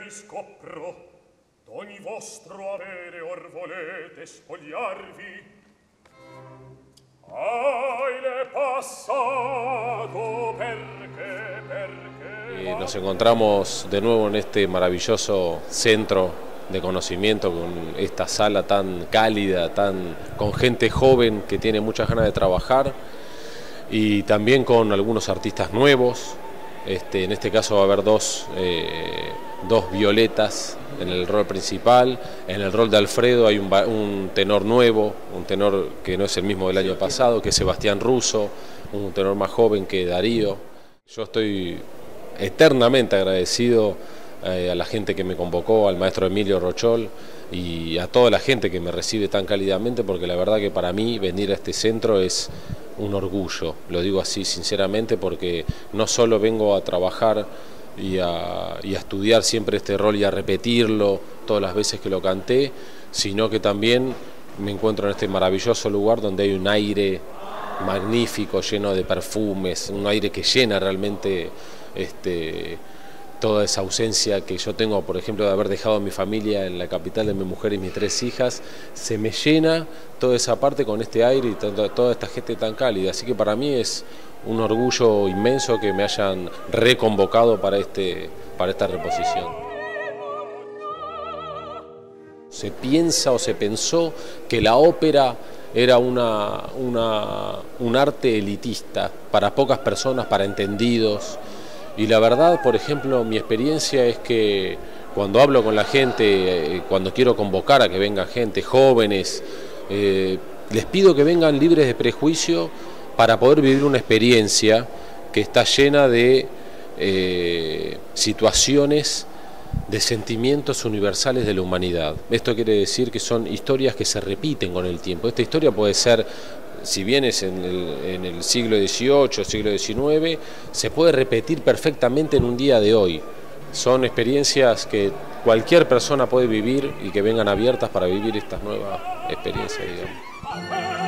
riscopro, d'ogni vostro avere or volete spogliarvi. Aile passato perché Nos encontramos de nuevo en este maravilloso centro de conocimiento, con esta sala tan cálida, con gente joven que tiene muchas ganas de trabajar, y también con algunos artistas nuevos. En este caso va a haber dos violetas en el rol principal. En el rol de Alfredo hay un tenor nuevo, un tenor que no es el mismo del año pasado, que es Sebastián Russo, un tenor más joven que Darío. Yo estoy eternamente agradecido a la gente que me convocó, al maestro Emilio Rochol y a toda la gente que me recibe tan cálidamente, porque la verdad que para mí venir a este centro es un orgullo, lo digo así sinceramente, porque no solo vengo a trabajar y a estudiar siempre este rol y a repetirlo todas las veces que lo canté, sino que también me encuentro en este maravilloso lugar donde hay un aire magnífico, lleno de perfumes, un aire que llena realmente toda esa ausencia que yo tengo, por ejemplo, de haber dejado a mi familia en la capital de mi mujer y mis 3 hijas. Se me llena toda esa parte con este aire y toda esta gente tan cálida, así que para mí es un orgullo inmenso que me hayan reconvocado para esta reposición. Se piensa o se pensó que la ópera era un arte elitista, para pocas personas, para entendidos. Y la verdad, por ejemplo, mi experiencia es que cuando hablo con la gente, cuando quiero convocar a que venga gente, jóvenes, les pido que vengan libres de prejuicio para poder vivir una experiencia que está llena de situaciones, de sentimientos universales de la humanidad. Esto quiere decir que son historias que se repiten con el tiempo. Esta historia puede ser, si bien es en el siglo XVIII, siglo XIX, se puede repetir perfectamente en un día de hoy. Son experiencias que cualquier persona puede vivir y que vengan abiertas para vivir estas nuevas experiencias, digamos.